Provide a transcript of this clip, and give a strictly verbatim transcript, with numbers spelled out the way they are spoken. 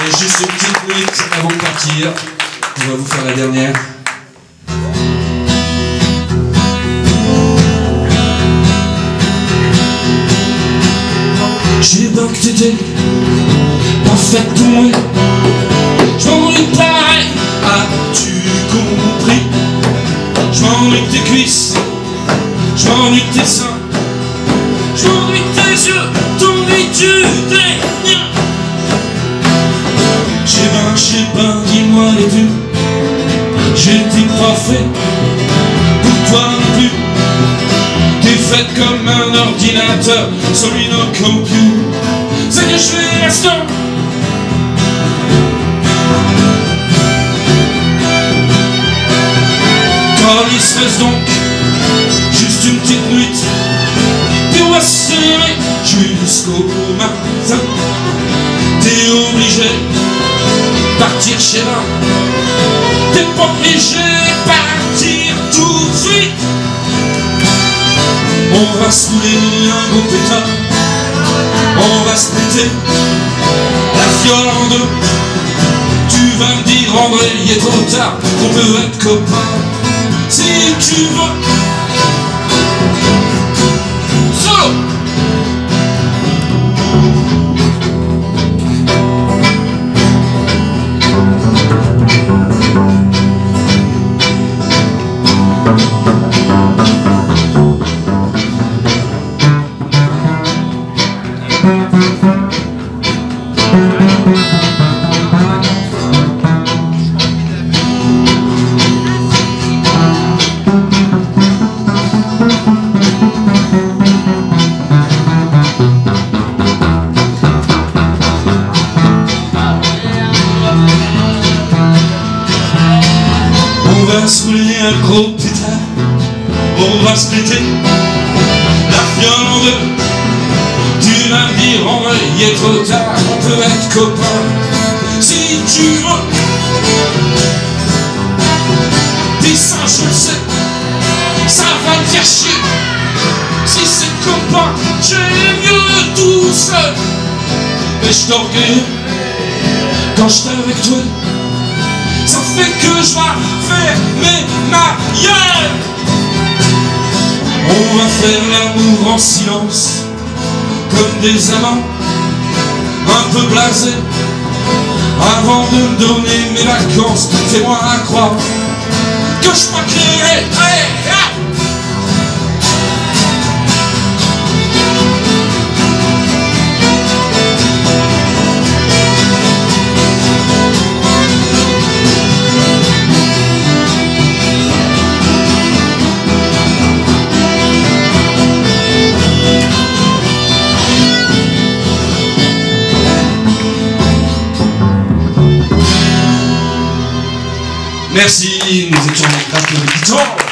Et juste une petite minute avant de partir, on va vous faire la dernière. J'ai bien que t'étais pas faite pour moi. J'm'ennuie de pareil, as-tu compris? J'm'ennuie de tes cuisses, j'm'ennuie de tes seins, j'm'ennuie de tes yeux, t'ennuies-tu des miens? J'ai ben, j'ai ben, dis-moi les vues, j'étais pas fait pour toi non plus. T'es faite comme un ordinateur, celui nos computers. C'est que je fais l'instant. Quand il se reste donc juste une petite nuit, puis on va serrer jusqu'au matin. T'es obligé de partir chez moi. T'es pas obligé de partir tout de suite. On va se rouler un gros pétard, on va se péter la fiole en deux. Tu vas me dire André, il est trop tard, on peut être copains si tu veux. Solo. On va se rouler un gros pétard, on va se péter la fiole en deux. Tu vas me dire en vrai, il est trop tard, on peut être copains si tu veux. Dis ça, je le sais, ça va te faire chier. Si c'est copain, j'aime mieux tout seul. Mais je t'orgueille quand j'étais avec toi. Ça fait que je vais fermer ma gueule. On va faire l'amour en silence, comme des amants, un peu blasés. Avant de me donner mes vacances, fais-moi croire que je m'accueillerai. Hey, hey. Merci, nous étions grâce au Guitar.